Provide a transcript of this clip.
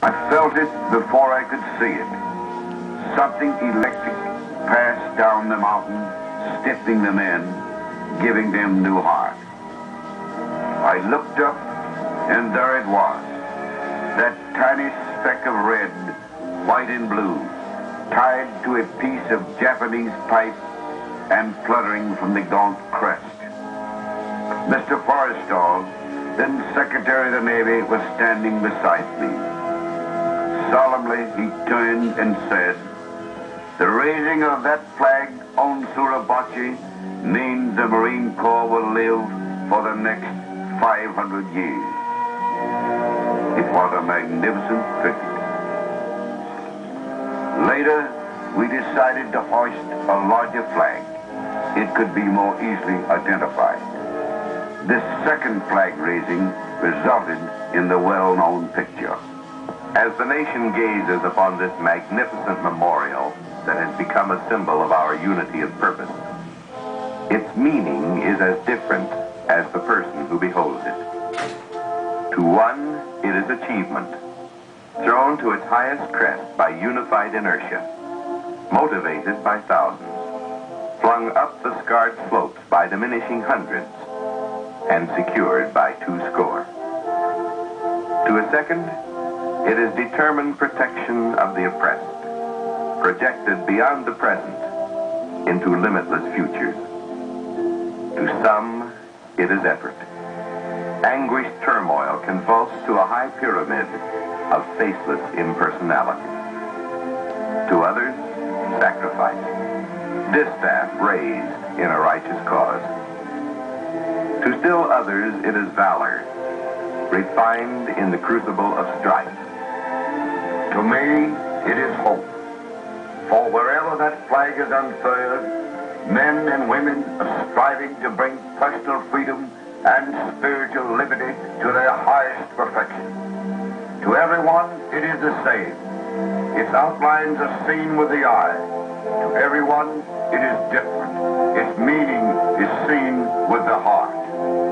I felt it before I could see it. Something electric passed down the mountain, stiffening the men, giving them new heart. I looked up, and there it was, that tiny speck of red, white and blue, tied to a piece of Japanese pipe and fluttering from the gaunt crest. Mr. Forrestal, then Secretary of the Navy, was standing beside me. Solemnly, he turned and said, "The raising of that flag on Suribachi means the Marine Corps will live for the next 500 years. It was a magnificent tribute. Later, we decided to hoist a larger flag. It could be more easily identified. This second flag raising resulted in the well-known picture. As the nation gazes upon this magnificent memorial that has become a symbol of our unity of purpose, its meaning is as different as the person who beholds it. To one, it is achievement, thrown to its highest crest by unified inertia, motivated by thousands, flung up the scarred slopes by diminishing hundreds, and secured by 200. To a second, it is determined protection of the oppressed, projected beyond the present into limitless futures. To some, it is effort. Anguished turmoil convulsed to a high pyramid of faceless impersonality. To others, sacrifice. Distaff raised in a righteous cause. To still others, it is valor, refined in the crucible of strife. To me, it is hope. For wherever that flag is unfurled, men and women are striving to bring personal freedom and spiritual liberty to their highest perfection. To everyone, it is the same. Its outlines are seen with the eye. To everyone, it is different. Its meaning is seen with the heart.